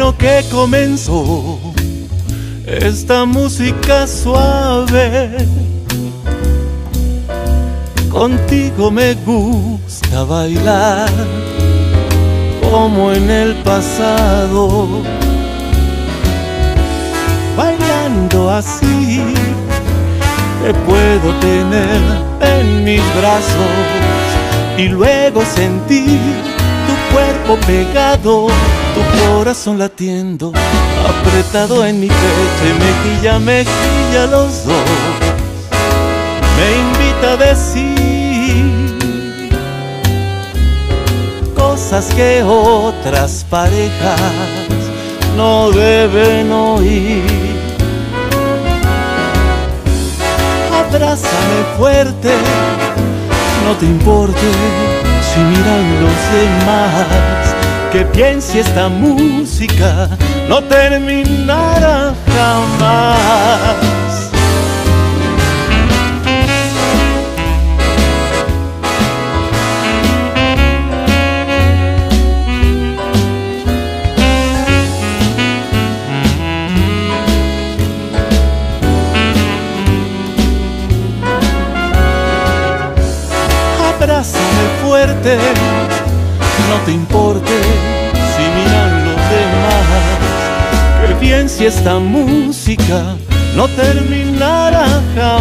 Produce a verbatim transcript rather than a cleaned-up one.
bueno que comenzó esta música suave. Contigo me gusta bailar como en el pasado. Bailando así te puedo tener en mis brazos y luego sentir tu cuerpo pegado, tu corazón latiendo, apretado en mi pecho y mejilla a mejilla los dos. Me invita a decir cosas que otras parejas no deben oír. Abrázame fuerte, no te importe si miran los demás, que piense esta música no terminará jamás. Abrázame fuerte, no te importe si miran los demás, que bien si esta música no terminará jamás.